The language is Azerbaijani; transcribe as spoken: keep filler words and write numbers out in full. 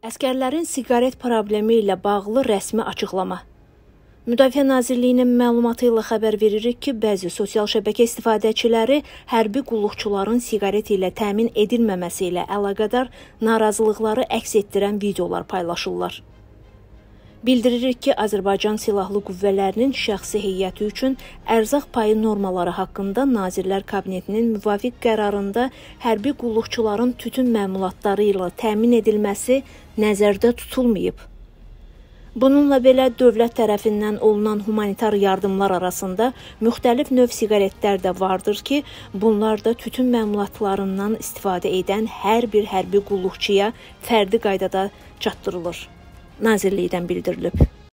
Əsgərlərin siqaret problemi ilə bağlı rəsmi açıqlama. Müdafiə Nazirliyinin məlumatı ilə xəbər veririk ki, bəzi sosial şəbəkə istifadəçiləri hərbi qulluqçuların siqaret ilə təmin edilməməsi ilə əlaqədar narazılıqları əks etdirən videolar paylaşırlar. Bildiririk ki, Azərbaycan Silahlı Qüvvələrinin şəxsi heyəti üçün ərzaq payı normaları haqqında Nazirlər Kabinetinin müvafiq qərarında hərbi qulluqçuların tütün məmulatları ilə təmin edilməsi nəzərdə tutulmayıb. Bununla belə dövlət tərəfindən olunan humanitar yardımlar arasında müxtəlif növ siqaretlər də vardır ki, bunlar da tütün məmulatlarından istifadə edən hər bir hərbi qulluqçuya fərdi qaydada çatdırılır. Nazirlikdən bildirilib.